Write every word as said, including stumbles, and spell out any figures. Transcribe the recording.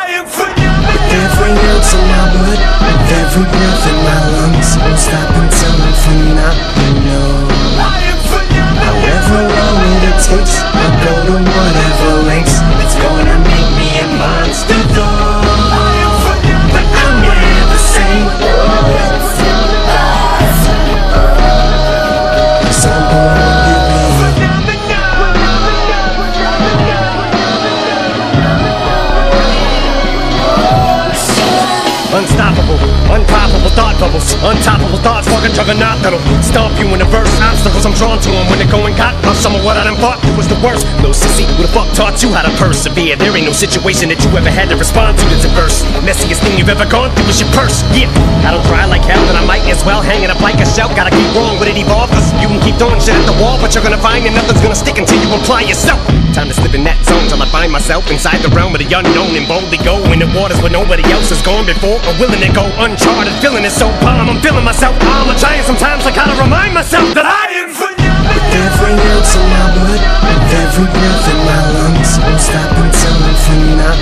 I am phenomenal. With every ounce of my blood, with every breath in my lungs, won't stop until I'm phenomenal. I am phenomenal. However long it takes, I'll go to whatever lengths. It's gonna make me a monster though. I am phenomenal. But I'm never sane. Cause I'm born to be unstoppable, unpoppable thought bubbles, untoppable thoughts, fucking juggernaut that'll stomp you in the verse. Obstacles I'm drawn to them when they're going hot. Of some of what I done fought was the worst. No sissy, who the fuck taught you how to persevere? There ain't no situation that you ever had to respond to that's adverse. Messiest thing you've ever gone through is your purse. Yeah, I don't try like hell, then I might as well hang it up like a shell. Gotta keep wrong, but it evolve, cause you can keep throwing shit at the wall, but you're gonna find that nothing's gonna stick until you apply yourself. Time to slip in that zone till I find myself inside the realm of the unknown and boldly go in the waters where nobody else has gone before, or willing to go uncharted. Feeling it so calm, I'm feeling myself. I'm a giant sometimes. I gotta remind myself that I am phenomenal. with every ounce of my blood, with every breath in my lungs, won't stop until I'm phenomenal.